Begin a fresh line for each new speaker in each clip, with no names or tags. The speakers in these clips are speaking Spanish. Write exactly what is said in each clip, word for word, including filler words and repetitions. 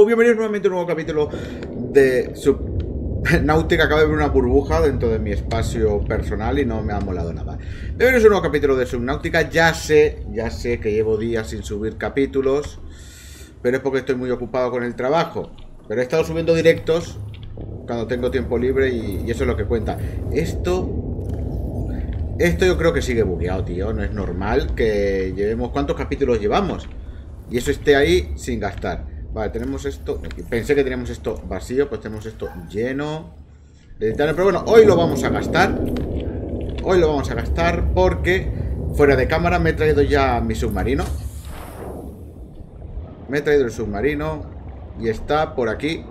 bienvenidos nuevamente a un nuevo capítulo de Subnautica. Acabo de ver una burbuja dentro de mi espacio personal y no me ha molado nada. Bienvenidos a un nuevo capítulo de Subnautica. Ya sé, ya sé que llevo días sin subir capítulos, pero es porque estoy muy ocupado con el trabajo. Pero he estado subiendo directos cuando tengo tiempo libre y, y eso es lo que cuenta. Esto... Esto yo creo que sigue bugueado, tío. No es normal que llevemos... ¿Cuántos capítulos llevamos? Y eso esté ahí sin gastar. Vale, tenemos esto... Pensé que teníamos esto vacío, pues tenemos esto lleno de titanio. Pero bueno, hoy lo vamos a gastar. Hoy lo vamos a gastar porque fuera de cámara me he traído ya mi submarino. Me he traído el submarino y está por aquí.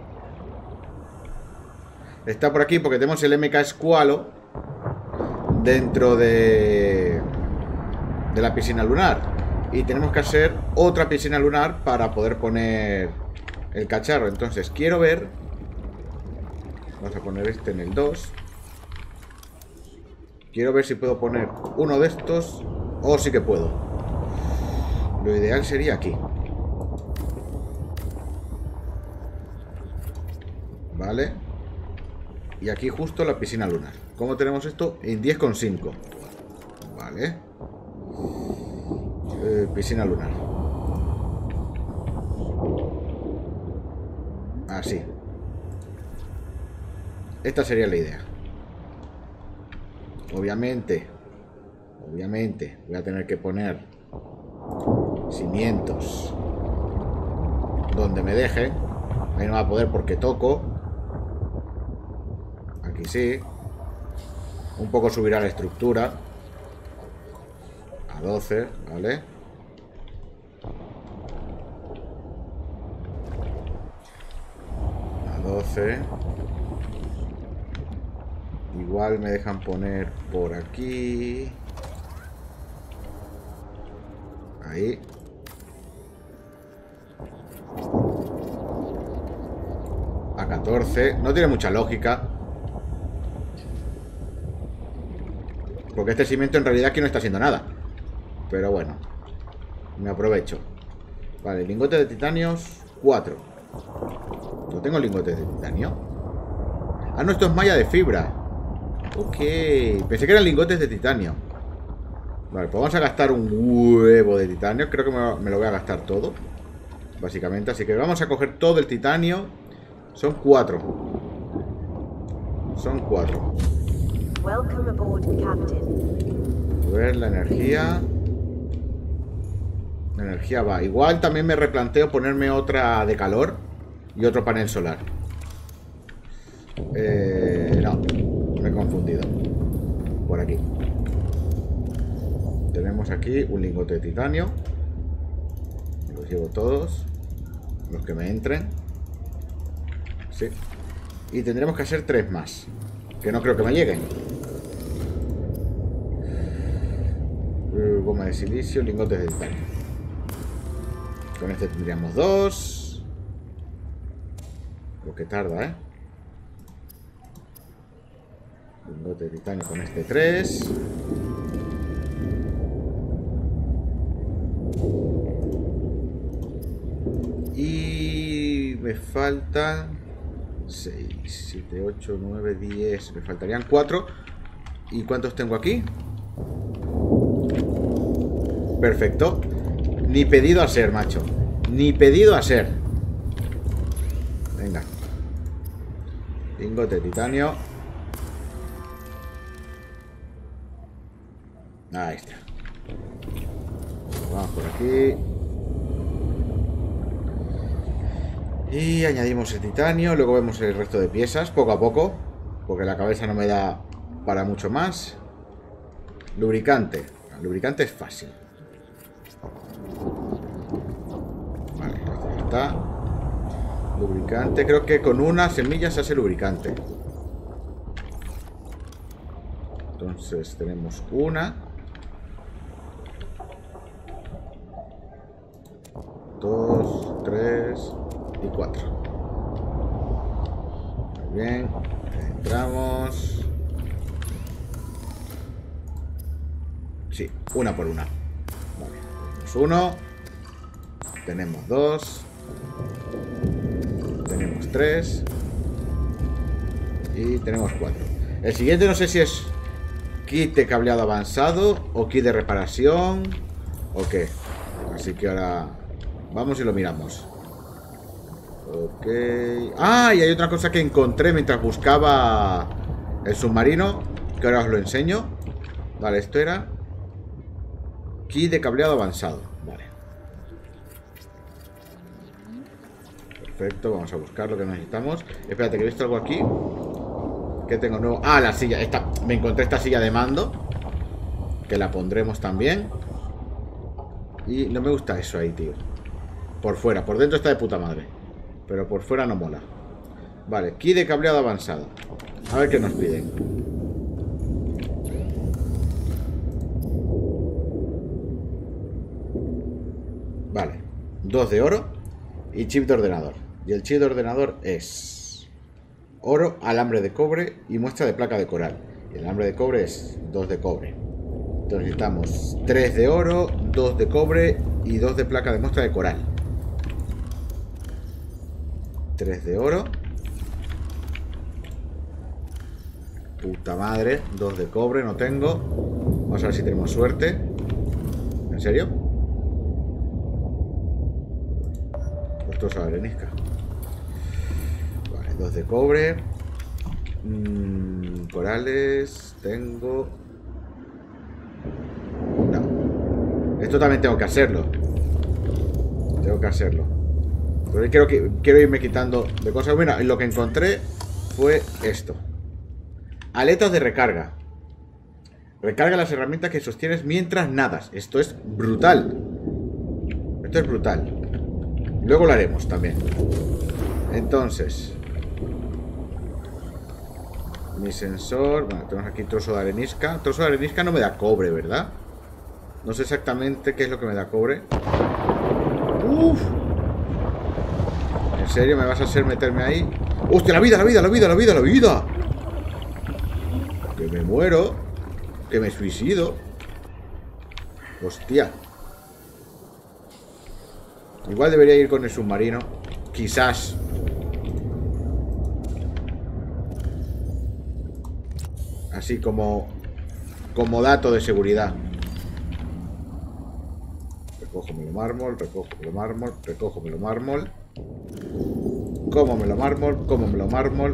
Está por aquí porque tenemos el M K Squalo dentro de, de la piscina lunar. Y tenemos que hacer otra piscina lunar para poder poner el cacharro. Entonces quiero ver. Vamos a poner este en el dos. Quiero ver si puedo poner uno de estos. O sí que puedo. Lo ideal sería aquí. Vale. Y aquí justo la piscina lunar. ¿Cómo tenemos esto? En diez coma cinco. Vale. Eh, piscina lunar. Así. Esta sería la idea. Obviamente. Obviamente. Voy a tener que poner cimientos donde me deje. Ahí no va a poder porque toco. Aquí sí. Un poco subirá la estructura. A doce, ¿vale? A doce. Igual me dejan poner por aquí. Ahí. A catorce. No tiene mucha lógica. Porque este cimiento en realidad aquí no está haciendo nada. Pero bueno, me aprovecho. Vale, lingotes de titanios cuatro. ¿No tengo lingotes de titanio? Ah, no, esto es malla de fibra. Ok, pensé que eran lingotes de titanio. Vale, pues vamos a gastar un huevo de titanio. Creo que me, me lo voy a gastar todo, básicamente, así que vamos a coger todo el titanio. Son cuatro. Son cuatro.
Welcome aboard, Captain.
A ver, la energía. La energía va. Igual también me replanteo ponerme otra de calor y otro panel solar. Eh, no, me he confundido. Por aquí. Tenemos aquí un lingote de titanio. Los llevo todos. Los que me entren. Sí. Y tendremos que hacer tres más. Que no creo que me lleguen. Goma de silicio, lingotes de titanio. Con este tendríamos dos. Lo que tarda, ¿eh? Lingote de titanio con este tres. Y me faltan seis, siete, ocho, nueve, diez. Me faltarían cuatro. ¿Y cuántos tengo aquí? Perfecto. Ni pedido a ser, macho. Ni pedido a ser. Venga. Lingote de titanio. Ahí está. Vamos por aquí. Y añadimos el titanio. Luego vemos el resto de piezas, poco a poco, porque la cabeza no me da para mucho más. Lubricante. El lubricante es fácil. Vale, ya está. Lubricante. Creo que con una semilla se hace lubricante. Entonces tenemos una. Dos, tres y cuatro. Muy bien. Entramos. Sí, una por una. Vale, tenemos uno. Tenemos dos. tres. Y tenemos cuatro. El siguiente no sé si es kit de cableado avanzado o kit de reparación o qué. Así que ahora vamos y lo miramos. Ok. Ah, y hay otra cosa que encontré mientras buscaba el submarino, que ahora os lo enseño. Vale, esto era kit de cableado avanzado. Vale. Perfecto, vamos a buscar lo que necesitamos. Espérate, que he visto algo aquí. ¿Qué tengo nuevo? Ah, la silla. Esta, me encontré esta silla de mando, que la pondremos también. Y no me gusta eso ahí, tío. Por fuera, por dentro está de puta madre, pero por fuera no mola. Vale, key de cableado avanzado. A ver qué nos piden. Vale, dos de oro y chip de ordenador. Y el chip de ordenador es oro, alambre de cobre y muestra de placa de coral. Y el alambre de cobre es dos de cobre. Entonces necesitamos tres de oro, dos de cobre y dos de placa de muestra de coral. tres de oro. Puta madre, dos de cobre no tengo. Vamos a ver si tenemos suerte. ¿En serio? Esto es arenisca. Vale, dos de cobre. Mm, corales. Tengo. No. Esto también tengo que hacerlo. Tengo que hacerlo. Pero quiero, que, quiero irme quitando de cosas. Mira, lo que encontré fue esto. Aletas de recarga. Recarga las herramientas que sostienes mientras nadas. Esto es brutal. Esto es brutal. Luego lo haremos también. Entonces, mi sensor. Bueno, tenemos aquí trozo de arenisca. Trozo de arenisca no me da cobre, ¿verdad? No sé exactamente qué es lo que me da cobre. Uf. ¿En serio me vas a hacer meterme ahí? ¡Hostia, la vida, la vida, la vida, la vida, la vida! Que me muero. Que me suicido. Hostia. Igual debería ir con el submarino. Quizás. Así como Como dato de seguridad. Recojo lo mármol, recojo lo mármol, recojo lo mármol. Como me lo mármol, como me lo mármol.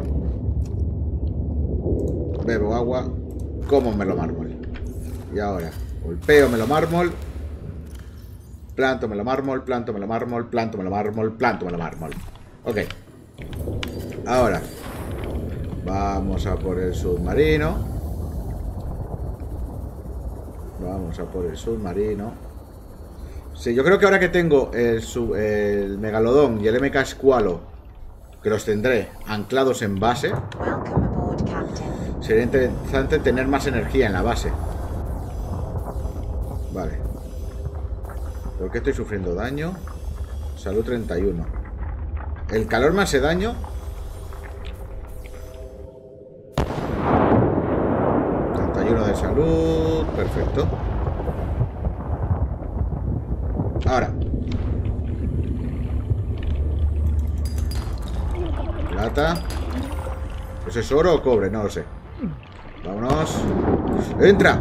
Bebo agua, como me lo mármol. Y ahora, golpeo me lo mármol. Planto me lo mármol, planto me lo mármol, planto me lo mármol, planto me lo mármol. Ok. Ahora, vamos a por el submarino. Vamos a por el submarino. Sí, yo creo que ahora que tengo el, sub, el Megalodón y el M K Squalo, que los tendré anclados en base, sería interesante tener más energía en la base. Vale. ¿Por qué estoy sufriendo daño? Salud treinta y uno. ¿El calor me hace daño? treinta y uno de salud. Perfecto. Ahora. Plata. ¿Eso es oro o cobre? No lo sé. Vámonos. ¡Entra!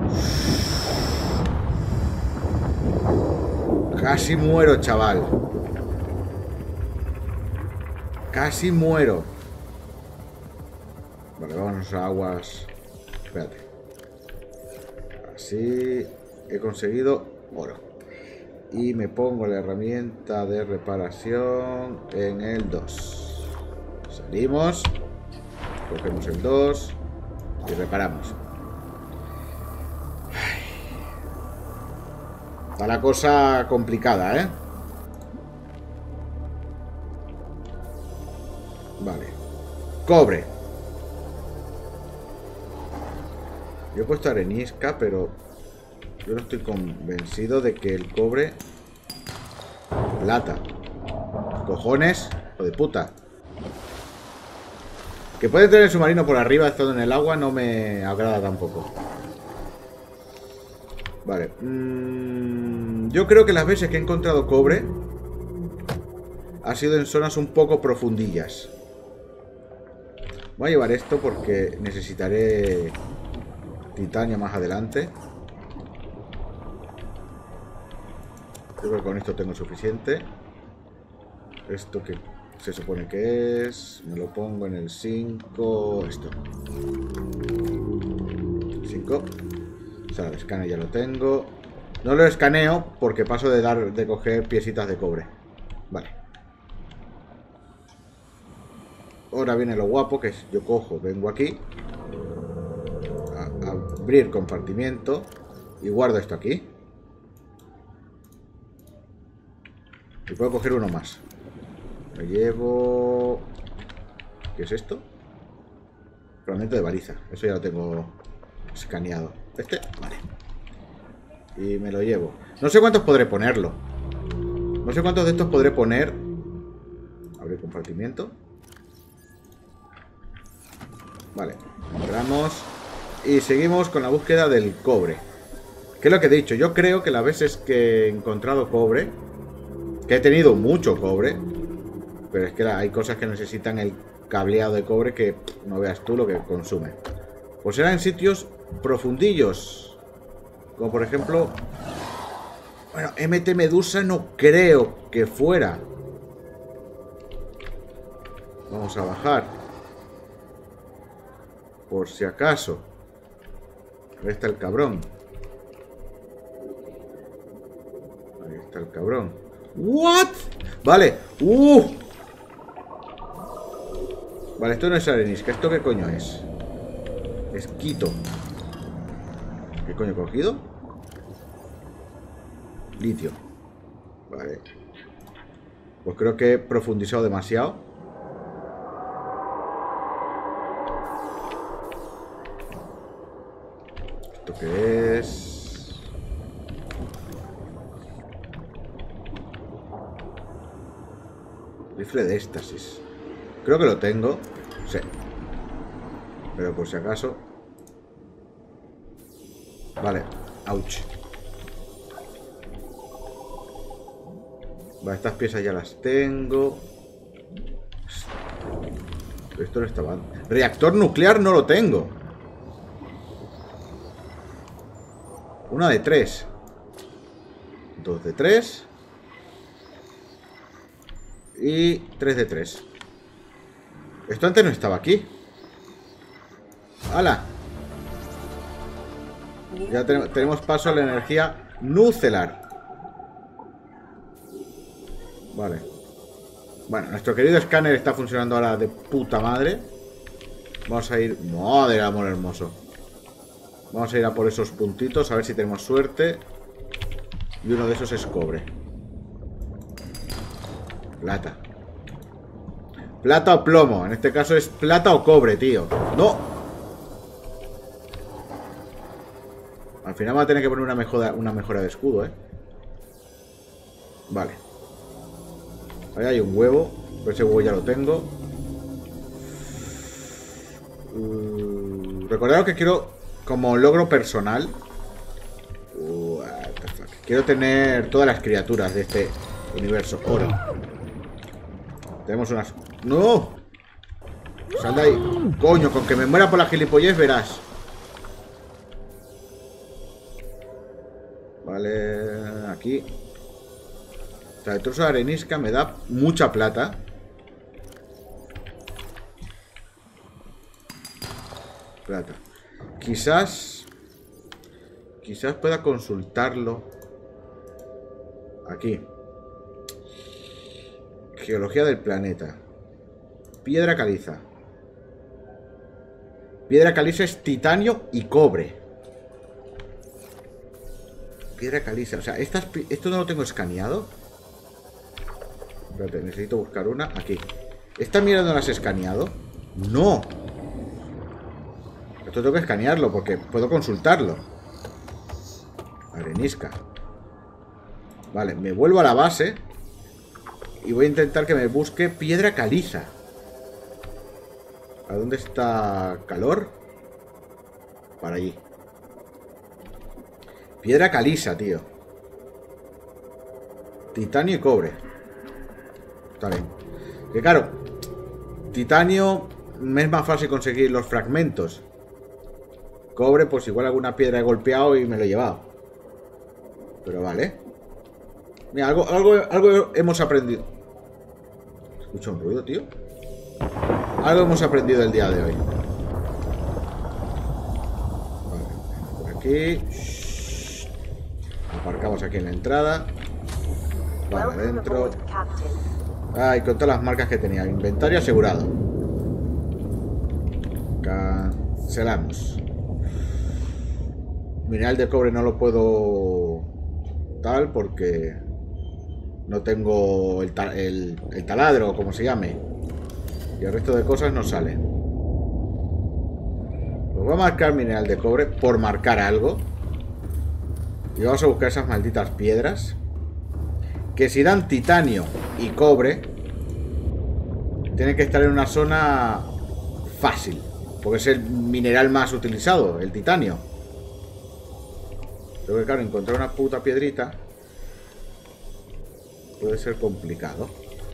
Casi muero, chaval. Casi muero. Vale, vámonos a aguas. Espérate. Así. He conseguido oro. Y me pongo la herramienta de reparación en el dos. Salimos. Cogemos el dos. Y reparamos. Está la cosa complicada, ¿eh? Vale. Cobre. Yo he puesto arenisca, pero yo no estoy convencido de que el cobre... Plata. Cojones. Hijo de puta. Que puede tener el submarino por arriba, estando en el agua, no me agrada tampoco. Vale. Mm, yo creo que las veces que he encontrado cobre ha sido en zonas un poco profundillas. Voy a llevar esto porque necesitaré titanio más adelante. Creo que con esto tengo suficiente. Esto que se supone que es... Me lo pongo en el cinco... Esto. cinco. O sea, el escáner ya lo tengo. No lo escaneo porque paso de dar de coger piecitas de cobre. Vale. Ahora viene lo guapo, que es yo cojo, vengo aquí a, a abrir compartimiento y guardo esto aquí. Y puedo coger uno más. Me llevo... ¿Qué es esto? Fragmento de baliza. Eso ya lo tengo escaneado. Este, vale. Y me lo llevo. No sé cuántos podré ponerlo. No sé cuántos de estos podré poner. Abrir compartimiento. Vale, cerramos. Y seguimos con la búsqueda del cobre. ¿Qué es lo que he dicho? Yo creo que las veces que he encontrado cobre, que he tenido mucho cobre, pero es que hay cosas que necesitan el cableado de cobre que no veas tú lo que consume. Pues eran en sitios profundillos. Como por ejemplo... Bueno, M T Medusa no creo que fuera. Vamos a bajar. Por si acaso. Ahí está el cabrón. Ahí está el cabrón. ¿What? Vale. Uh. Vale, esto no es arenisca. ¿Esto qué coño es? Es Quito. ¿Qué coño he cogido? Litio. Vale. Pues creo que he profundizado demasiado. ¿Esto qué es? Rifle de éxtasis. Creo que lo tengo. Sí. Pero por si acaso. Vale. Ouch. Vale, estas piezas ya las tengo. Esto no estaba. Reactor nuclear no lo tengo. Una de tres. Dos de tres. Y tres de tres. Esto antes no estaba aquí. ¡Hala! Ya ten tenemos paso a la energía nucelar. Vale. Bueno, nuestro querido escáner está funcionando ahora de puta madre. Vamos a ir... ¡Madre del amor hermoso! Vamos a ir a por esos puntitos, a ver si tenemos suerte. Y uno de esos es cobre. Plata. Plata o plomo. En este caso es plata o cobre, tío. ¡No! Al final va a tener que poner una mejora, una mejora de escudo, ¿eh? Vale. Ahí hay un huevo. Pero ese huevo ya lo tengo. Uh, recordad que quiero... Como logro personal, what the fuck, quiero tener todas las criaturas de este universo. Oro. Tenemos unas... ¡No! Sal de ahí. Coño, con que me muera por la gilipollez verás. Vale, aquí. O sea, el trozo de arenisca me da mucha plata. Plata. Quizás... Quizás pueda consultarlo. Aquí. Geología del planeta. Piedra caliza. Piedra caliza es titanio y cobre. Piedra caliza. O sea, estas, esto no lo tengo escaneado. Espérate, necesito buscar una. Aquí. ¿Esta mierda no la has escaneado? ¡No! Esto tengo que escanearlo porque puedo consultarlo. Arenisca. Vale, me vuelvo a la base. Y voy a intentar que me busque piedra caliza. ¿A dónde está calor? Para allí. Piedra caliza, tío. Titanio y cobre. está bien. Que claro, titanio me es más fácil conseguir los fragmentos. Cobre, pues igual alguna piedra he golpeado y me lo he llevado. Pero vale. Mira, algo, algo, algo hemos aprendido. Escucho un ruido, tío. Algo hemos aprendido el día de hoy. Vale, por aquí. Shh. Aparcamos aquí en la entrada. Vale, adentro. Ay, con todas las marcas que tenía. Inventario asegurado. Cancelamos. Mineral de cobre no lo puedo tal porque no tengo el, ta el, el taladro o como se llame. Y el resto de cosas no salen. Pues voy a marcar mineral de cobre por marcar algo. Y vamos a buscar esas malditas piedras. Que si dan titanio y cobre, tienen que estar en una zona fácil. Porque es el mineral más utilizado, el titanio. Pero que claro, encontrar una puta piedrita puede ser complicado.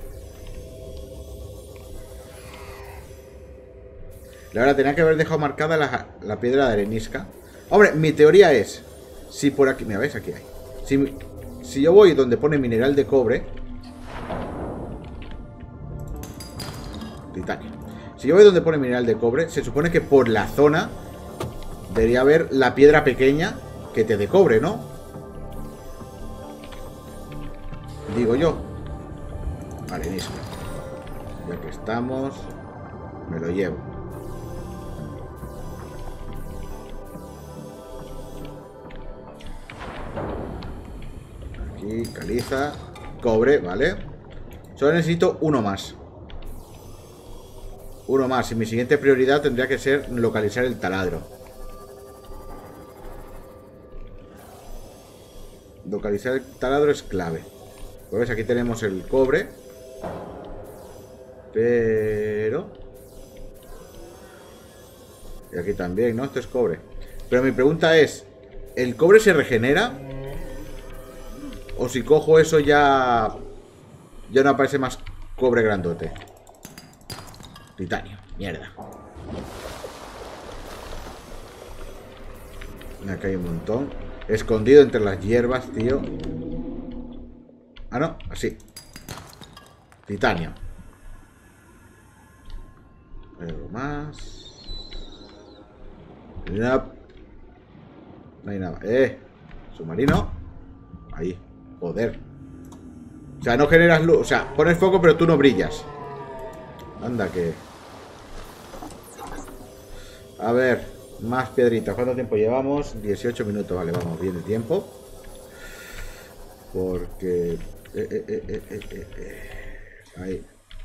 La verdad, tenía que haber dejado marcada la, la piedra de arenisca. Hombre, mi teoría es, si por aquí, mira, ¿ves? Aquí hay. Si, si yo voy donde pone mineral de cobre, titanio. Si yo voy donde pone mineral de cobre, se supone que por la zona debería haber la piedra pequeña que te de cobre, ¿no? Digo yo. Vale, listo. Ya que estamos, me lo llevo. Aquí, caliza, cobre, ¿vale? Solo necesito uno más. Uno más. Y mi siguiente prioridad tendría que ser localizar el taladro. Localizar el taladro es clave. Pues ves, aquí tenemos el cobre. Pero... Y aquí también, ¿no? Esto es cobre. Pero mi pregunta es, ¿el cobre se regenera? O si cojo eso ya... Ya no aparece más cobre grandote. Titanio, mierda. Acá hay un montón. Escondido entre las hierbas, tío. Ah, no, así. Titanio. Algo más. No. No hay nada. Eh. Submarino. Ahí. Joder. O sea, no generas luz. O sea, pones foco, pero tú no brillas. Anda que... A ver. Más piedritas. ¿Cuánto tiempo llevamos? dieciocho minutos. Vale, vamos bien de tiempo. Porque... Eh, eh, eh, eh, eh, eh. Ahí.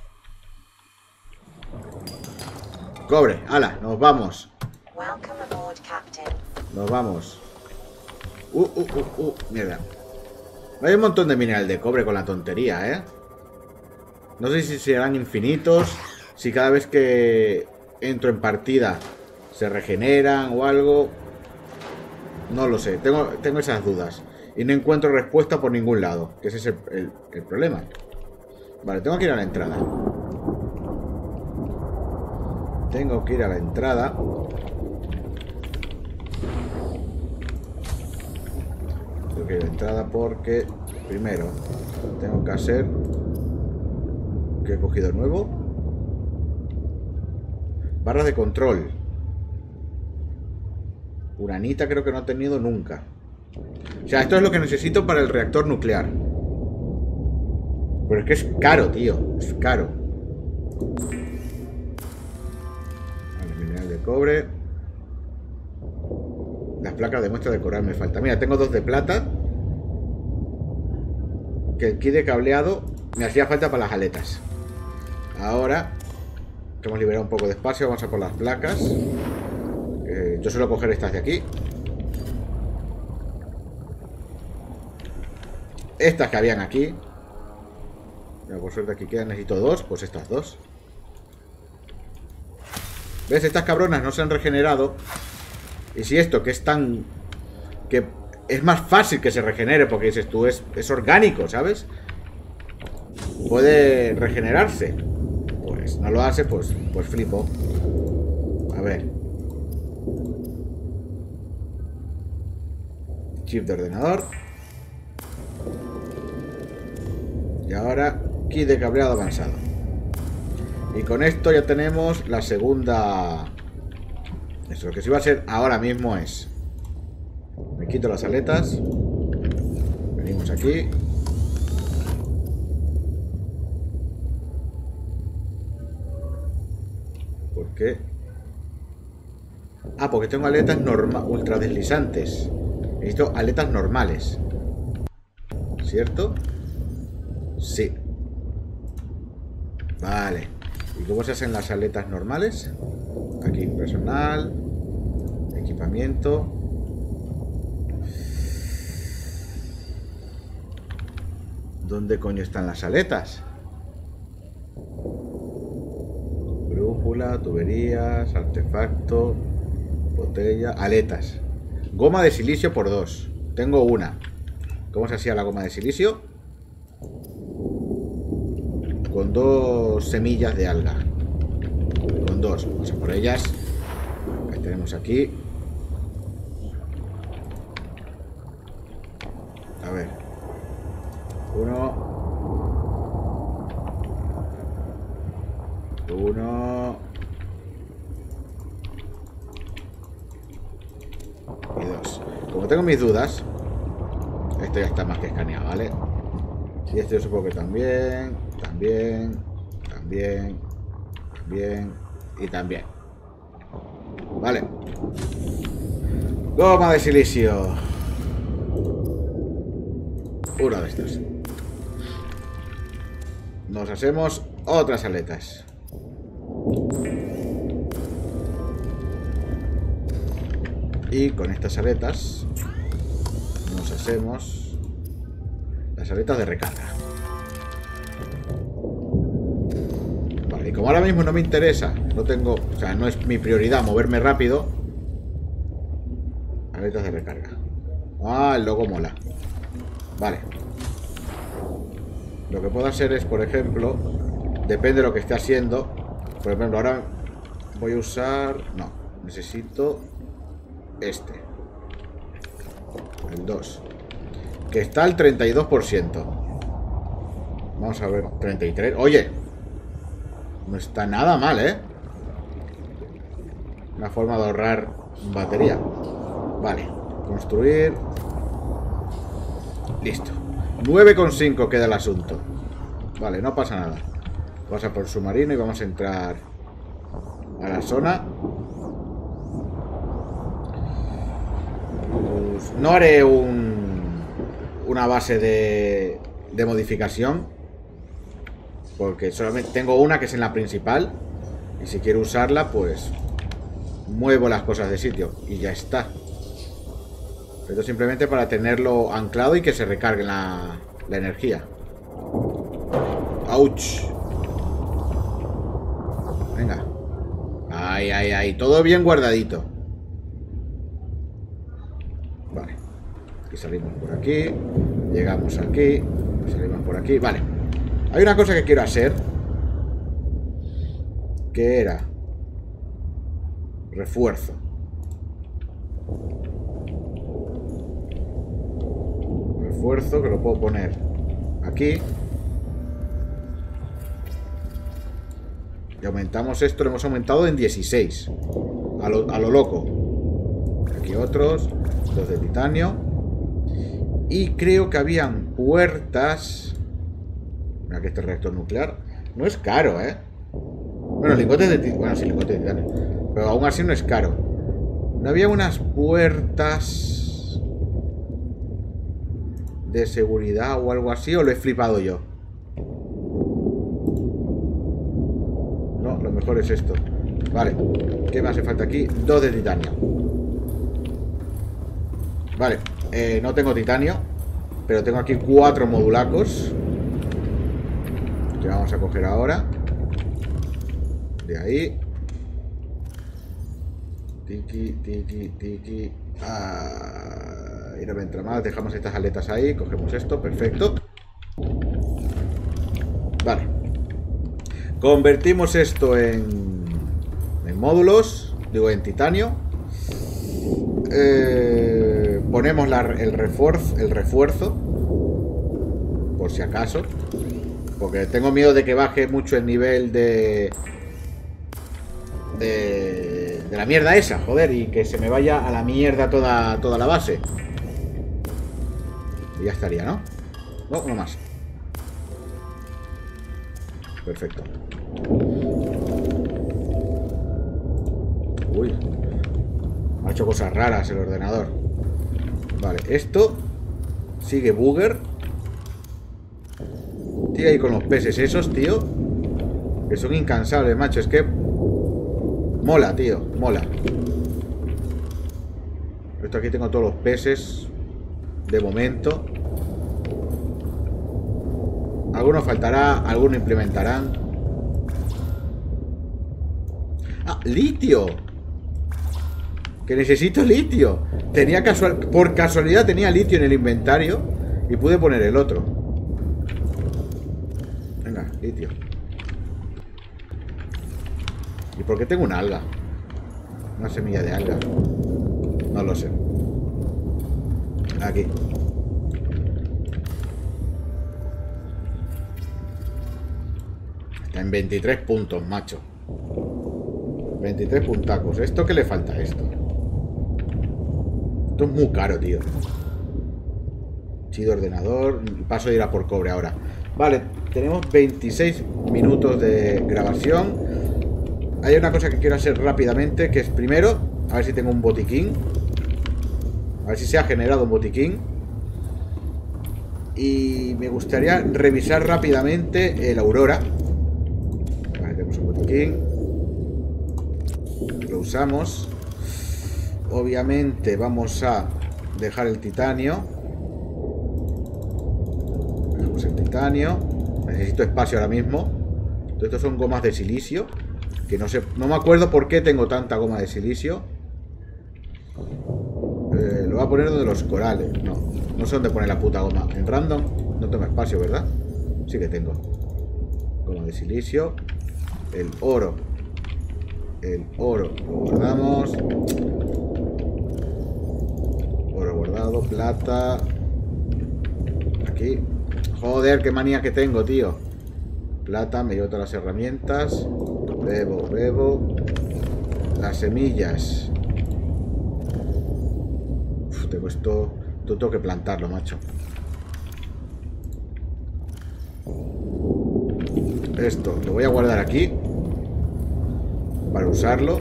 Cobre. ¡Hala! Nos vamos. Nos vamos. Uh, uh, uh, uh. Mierda. Hay un montón de mineral de cobre con la tontería, ¿eh? No sé si serán infinitos. Si cada vez que entro en partida se regeneran o algo. No lo sé. Tengo, tengo esas dudas. Y no encuentro respuesta por ningún lado. Que ese es el, el, el problema. Vale, tengo que ir a la entrada. Tengo que ir a la entrada. Tengo que ir a la entrada porque... Primero, tengo que hacer... ¿Qué he cogido nuevo? Barras de control. Uranita creo que no he tenido nunca. O sea, esto es lo que necesito para el reactor nuclear. Pero es que es caro, tío. Es caro. Vale, mineral de cobre. Las placas de muestra de coral me falta. Mira, tengo dos de plata. Que el kit de cableado me hacía falta para las aletas. Ahora que hemos liberado un poco de espacio, vamos a por las placas. Eh, yo suelo coger estas de aquí. Estas que habían aquí. Mira, por suerte aquí quedan, necesito dos. Pues estas dos. ¿Ves? Estas cabronas no se han regenerado. Y si esto que es tan... Que es más fácil que se regenere, porque dices tú, es, es orgánico, ¿sabes? puede regenerarse. Pues no lo hace, pues, pues flipo. A ver. Chip de ordenador. Y ahora, kit de cableado avanzado. Y con esto ya tenemos la segunda... Eso, lo que sí va a ser ahora mismo es... Me quito las aletas. Venimos aquí. ¿Por qué? Ah, porque tengo aletas norma ultra deslizantes. Necesito aletas normales. ¿Cierto? Sí. Vale. ¿Y cómo se hacen las aletas normales? Aquí, personal. Equipamiento. ¿Dónde coño están las aletas? Brújula, tuberías, artefacto, botella, aletas. Goma de silicio por dos. Tengo una. ¿Cómo se hacía la goma de silicio? Con dos semillas de alga. Con dos. Vamos a por ellas. Las tenemos aquí. A ver. Uno. Uno. Y dos. Como tengo mis dudas. Esto ya está más que escaneado, ¿vale? Y esto yo supongo que también. También. También. También. Y también. Vale. Goma de silicio. Uno de estos. Nos hacemos otras aletas. Y con estas aletas nos hacemos las aletas de recarga. Vale, y como ahora mismo no me interesa, no tengo, o sea, no es mi prioridad moverme rápido. Aletas de recarga. Ah, el logo mola. Vale. Lo que puedo hacer es, por ejemplo, depende de lo que esté haciendo. Por ejemplo, ahora voy a usar... No, necesito este. El dos. Que está al treinta y dos por ciento. Vamos a ver, treinta y tres. Oye, no está nada mal, ¿eh? Una forma de ahorrar batería. Vale, construir. Listo. nueve coma cinco queda el asunto. Vale, no pasa nada. Pasa por el submarino y vamos a entrar a la zona. Pues no haré un, una base de, de modificación, porque solamente tengo una que es en la principal. Y si quiero usarla, pues muevo las cosas de sitio y ya está. Esto simplemente para tenerlo anclado y que se recargue la, la energía. ¡Auch! Venga. Ay, ay, ay. Todo bien guardadito. Vale. Y salimos por aquí. Llegamos aquí. Salimos por aquí. Vale. Hay una cosa que quiero hacer. Que era refuerzo. Refuerzo que lo puedo poner aquí. Y aumentamos esto, lo hemos aumentado en dieciséis. A lo, a lo loco. Aquí otros. Dos de titanio. Y creo que habían puertas. Mira que este reactor nuclear no es caro, ¿eh? Bueno, lingotes de titanio. Bueno, sí, lingotes de titanio. Pero aún así no es caro. No había unas puertas de seguridad o algo así, o lo he flipado yo. No, lo mejor es esto. Vale, ¿qué me hace falta aquí? Dos de titanio. Vale, eh, no tengo titanio, pero tengo aquí cuatro modulacos que vamos a coger ahora. De ahí. Tiki, tiki, tiki. Ah, y no me entra más. Dejamos estas aletas ahí. Cogemos esto. Perfecto. Vale. Convertimos esto en, en módulos, digo en titanio. Eh, ponemos la, el, refuerzo, el refuerzo, por si acaso, porque tengo miedo de que baje mucho el nivel de, de, de la mierda esa, joder, y que se me vaya a la mierda toda, toda la base. Y ya estaría, ¿no? No, uno más. Perfecto. Uy, ha hecho cosas raras el ordenador. Vale, esto sigue bugger. Tío, ahí con los peces esos, tío, que son incansables, macho. Es que mola, tío, mola. Esto aquí tengo todos los peces de momento. Algunos faltará, algunos implementarán. Ah, litio. Que necesito litio. Tenía casual, por casualidad tenía litio en el inventario y pude poner el otro. Venga, litio. ¿Y por qué tengo una alga? Una semilla de alga. No lo sé. Aquí. Está en veintitrés puntos, macho. veintitrés puntacos. ¿Esto qué le falta a esto? Esto es muy caro, tío. Chido ordenador. Paso de ir a por cobre ahora. Vale, tenemos veintiséis minutos de grabación. Hay una cosa que quiero hacer rápidamente, que es primero, a ver si tengo un botiquín. A ver si se ha generado un botiquín. Y me gustaría revisar rápidamente el Aurora. Vale, tenemos un botiquín. Lo usamos. Obviamente vamos a dejar el titanio. Dejamos el titanio. Necesito espacio ahora mismo. Todo esto son gomas de silicio. Que no sé, no me acuerdo por qué tengo tanta goma de silicio. Eh, lo voy a poner donde los corales. No, no sé dónde poner la puta goma. En random no tengo espacio, ¿verdad? Sí que tengo. Goma de silicio. El oro. El oro lo guardamos. Oro guardado. Plata. Aquí. Joder, qué manía que tengo, tío. Plata, me llevo todas las herramientas. Bebo, bebo. Las semillas. Uf, tengo esto. Esto tengo que plantarlo, macho. Esto lo voy a guardar aquí para usarlo.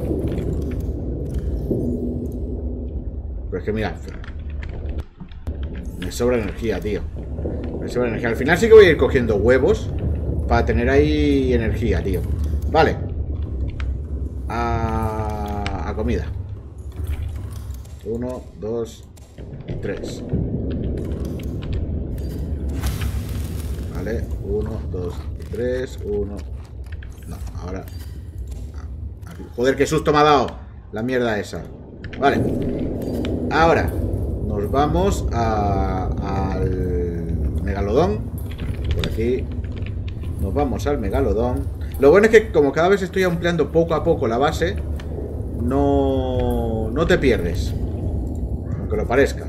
Pero es que mira, me sobra energía, tío. Me sobra energía. Al final sí que voy a ir cogiendo huevos para tener ahí energía, tío. Vale. A, a comida. Uno, dos, tres. Vale. Uno, dos, tres. Uno. No, ahora. Aquí. Joder, qué susto me ha dado la mierda esa. Vale. Ahora nos vamos a, al megalodón. Por aquí. Nos vamos al megalodón. Lo bueno es que como cada vez estoy ampliando poco a poco la base, no, no te pierdes, aunque lo parezca.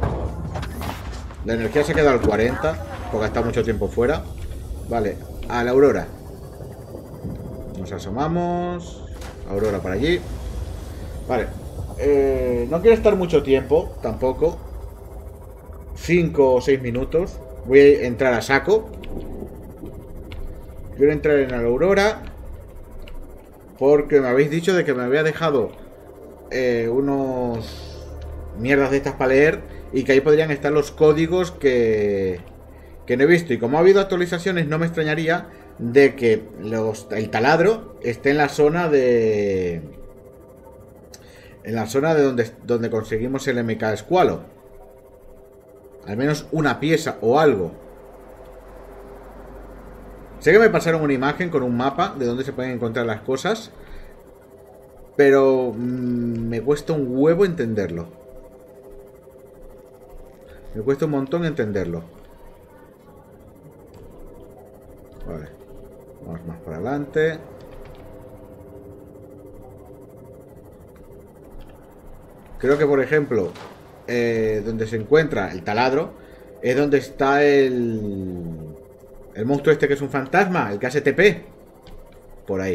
La energía se ha quedado al cuarenta, porque está mucho tiempo fuera. Vale, a la Aurora. Nos asomamos. Aurora para allí. Vale, eh, no quiero estar mucho tiempo tampoco. cinco o seis minutos. Voy a entrar a saco. Quiero entrar en la Aurora porque me habéis dicho de que me había dejado eh, unos mierdas de estas para leer y que ahí podrían estar los códigos que, que no he visto. Y como ha habido actualizaciones, no me extrañaría de que los, el taladro esté en la zona de... En la zona de donde, donde conseguimos el M K Squalo. Al menos una pieza o algo. Sé que me pasaron una imagen con un mapa de dónde se pueden encontrar las cosas, pero mmm, me cuesta un huevo entenderlo. Me cuesta un montón entenderlo. Vale. Vamos más para adelante. Creo que, por ejemplo, eh, donde se encuentra el taladro es donde está el... el monstruo este que es un fantasma, el K S T P. Por ahí.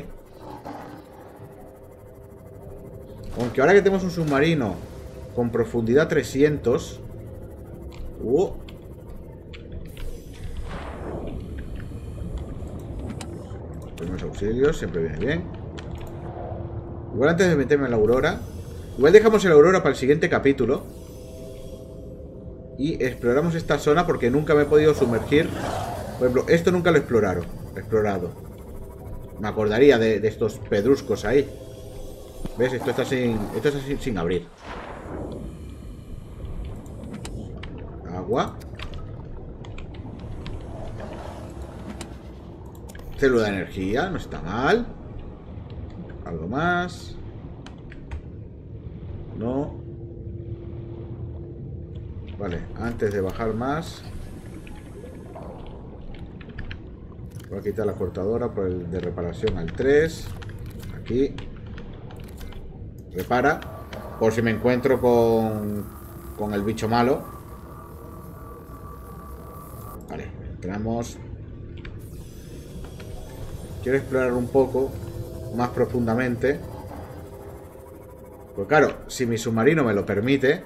Aunque ahora que tenemos un submarino con profundidad trescientos... Uh, primeros auxilios, siempre viene bien. Igual antes de meterme en la Aurora, igual dejamos el Aurora para el siguiente capítulo y exploramos esta zona porque nunca me he podido sumergir. Por ejemplo, esto nunca lo exploraron, explorado. Me acordaría de, de estos pedruscos ahí. ¿Ves? Esto está sin, esto está sin, sin abrir. Agua. Célula de energía, no está mal. Algo más. No. Vale, antes de bajar más, voy a quitar la cortadora por el de reparación al tres. Aquí. Repara. Por si me encuentro con, con el bicho malo. Vale, entramos. Quiero explorar un poco más profundamente. Pues claro, si mi submarino me lo permite.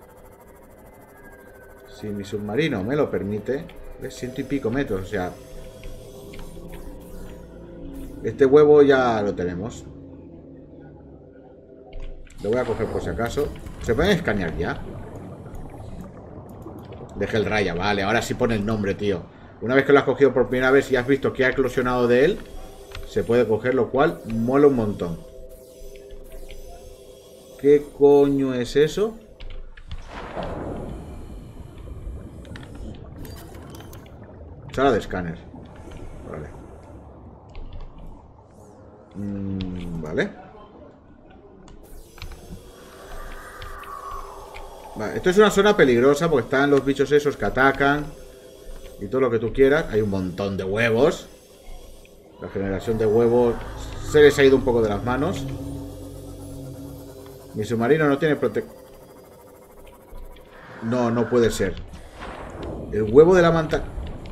Si mi submarino me lo permite. Es ciento y pico metros, o sea. Este huevo ya lo tenemos. Lo voy a coger por si acaso. ¿Se pueden escanear ya? Deje el raya, vale. Ahora sí pone el nombre, tío. Una vez que lo has cogido por primera vez y has visto que ha eclosionado de él, se puede coger, lo cual mola un montón. ¿Qué coño es eso? Sala de escáner. Vale. Mm, vale. Vale. Esto es una zona peligrosa porque están los bichos esos que atacan y todo lo que tú quieras. Hay un montón de huevos. La generación de huevos se les ha ido un poco de las manos. Mi submarino no tiene protección. No, no puede ser. El huevo de la manta.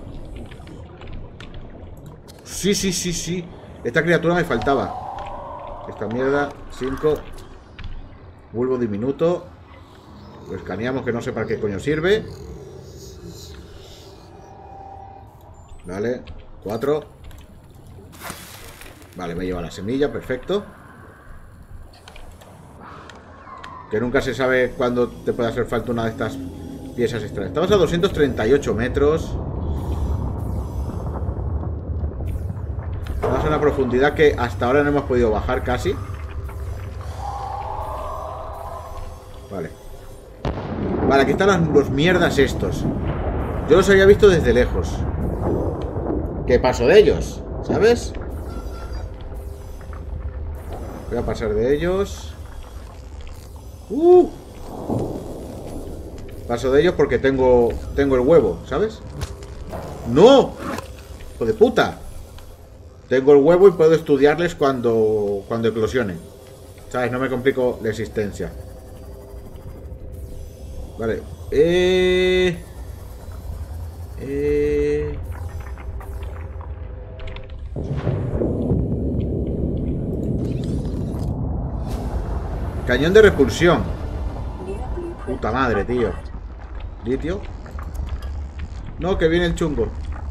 Sí, sí, sí, sí. Esta criatura me faltaba. Esta mierda. cinco. Bulbo diminuto. Lo escaneamos, que no sé para qué coño sirve. Vale. cuatro. Vale, me lleva la semilla, perfecto. Que nunca se sabe cuándo te puede hacer falta una de estas piezas extra. Estamos a doscientos treinta y ocho metros. Estamos a una profundidad que hasta ahora no hemos podido bajar casi. Vale. Vale, aquí están los, los mierdas estos. Yo los había visto desde lejos. ¿Qué pasó de ellos? ¿Sabes? Voy a pasar de ellos. Uh. Paso de ellos porque tengo tengo el huevo, ¿sabes? ¡No! ¡Hijo de puta! Tengo el huevo y puedo estudiarles cuando cuando eclosionen. ¿Sabes? No me complico la existencia. Vale. Eh... Eh... Cañón de repulsión. Puta madre, tío. ¿Litio? No, que viene el chungo.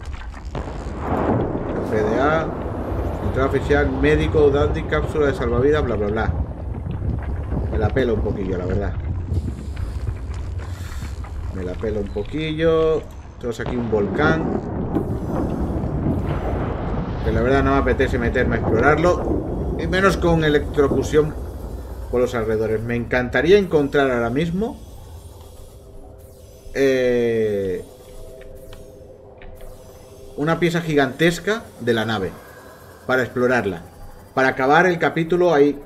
F D A. Entrada oficial, médico, dandy, cápsula de salvavidas, bla, bla, bla. Me la pelo un poquillo, la verdad. Me la pelo un poquillo. Tenemos aquí un volcán. Que la verdad no me apetece meterme a explorarlo. Y menos con electrofusión por los alrededores. Me encantaría encontrar ahora mismo eh, una pieza gigantesca de la nave para explorarla, para acabar el capítulo ahí.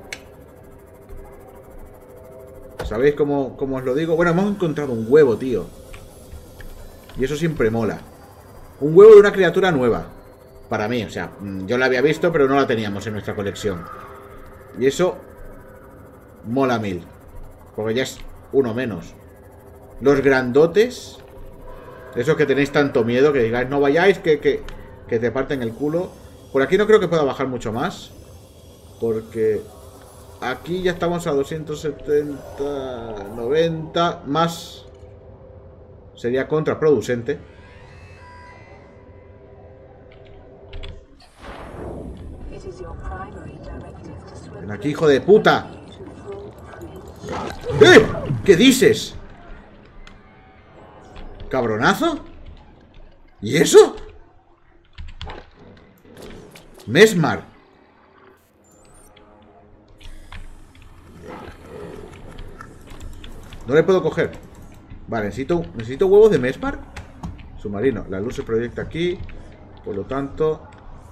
¿Sabéis cómo, cómo os lo digo? Bueno, hemos encontrado un huevo, tío, y eso siempre mola. Un huevo de una criatura nueva Para mí, o sea, yo la había visto, pero no la teníamos en nuestra colección. Y eso mola mil. Porque ya es uno menos. Los grandotes, esos que tenéis tanto miedo, que digáis, no vayáis, que, que, que te parten el culo. Por aquí no creo que pueda bajar mucho más. Porque aquí ya estamos a doscientos setenta, noventa. Más sería contraproducente. Ven aquí, hijo de puta. ¡Eh! ¿Qué dices? ¿Cabronazo? ¿Y eso? Mesmar. No le puedo coger. Vale, necesito, necesito huevos de Mesmar. Submarino. La luz se proyecta aquí. Por lo tanto...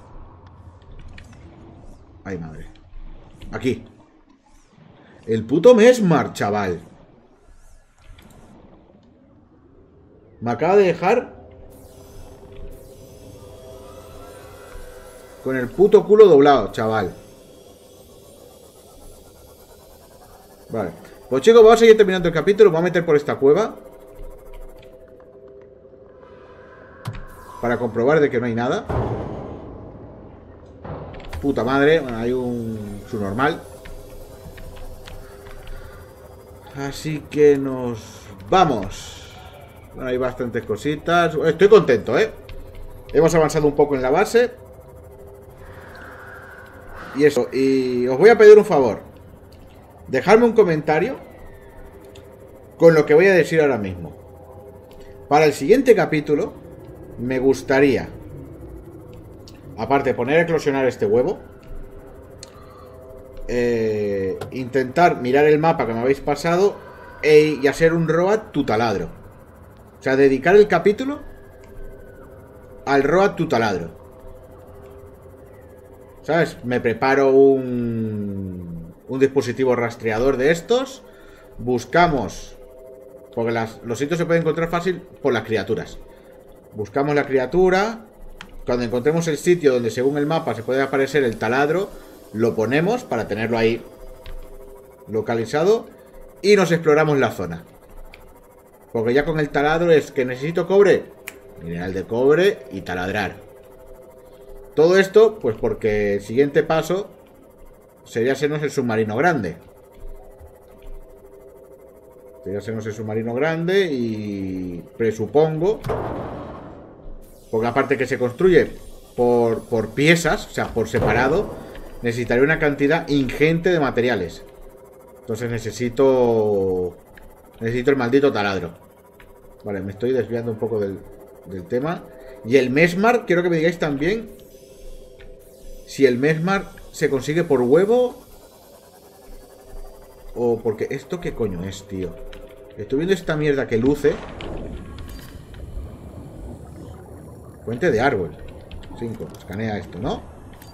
Ay, madre. Aquí. El puto Mesmar, chaval. Me acaba de dejar con el puto culo doblado, chaval. Vale. Pues chicos, vamos a seguir terminando el capítulo. Vamos a meter por esta cueva para comprobar de que no hay nada. Puta madre. Bueno, hay un subnormal. Así que nos vamos. Bueno, hay bastantes cositas. Estoy contento, ¿eh? Hemos avanzado un poco en la base. Y eso. Y os voy a pedir un favor. Dejadme un comentario con lo que voy a decir ahora mismo. Para el siguiente capítulo me gustaría, aparte de poner a eclosionar este huevo, eh, intentar mirar el mapa que me habéis pasado e, y hacer un Road tu taladro. O sea, dedicar el capítulo al Road tu taladro. ¿Sabes? Me preparo un, un dispositivo rastreador de estos. Buscamos, porque las, los sitios se pueden encontrar fácil por las criaturas. Buscamos la criatura. Cuando encontremos el sitio donde según el mapa se puede aparecer el taladro, lo ponemos para tenerlo ahí localizado. Y nos exploramos la zona. Porque ya con el taladro es que necesito cobre, mineral de cobre y taladrar. Todo esto pues porque el siguiente paso sería hacernos el submarino grande. Sería hacernos el submarino grande y presupongo, porque aparte que se construye por, por piezas, o sea, por separado, necesitaré una cantidad ingente de materiales. Entonces necesito... Necesito el maldito taladro. Vale, me estoy desviando un poco del, del tema. Y el Mesmar, quiero que me digáis también si el Mesmar se consigue por huevo o porque... ¿Esto qué coño es, tío? Estoy viendo esta mierda que luce. Puente de árbol. cinco. Escanea esto, ¿no?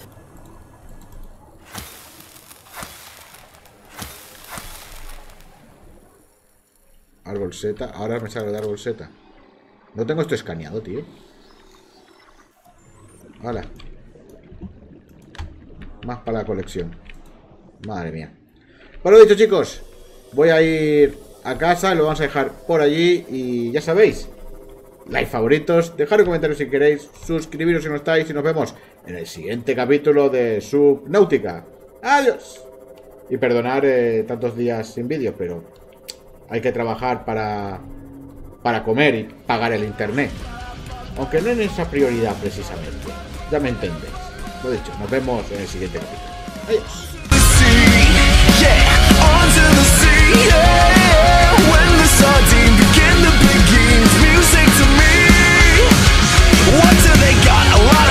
Árbol Z. Ahora me sale de árbol Z. No tengo esto escaneado, tío. Hala. Más para la colección. Madre mía. Bueno, dicho, chicos, voy a ir a casa. Lo vamos a dejar por allí. Y ya sabéis, like, favoritos, dejad un comentario si queréis, suscribiros si no estáis. Y nos vemos en el siguiente capítulo de Subnautica. Adiós. Y perdonar eh, tantos días sin vídeo, pero hay que trabajar para, para comer y pagar el internet. Aunque no en esa prioridad precisamente. Ya me entendéis. Lo dicho, nos vemos en el siguiente capítulo. Adiós. What do they got? A lot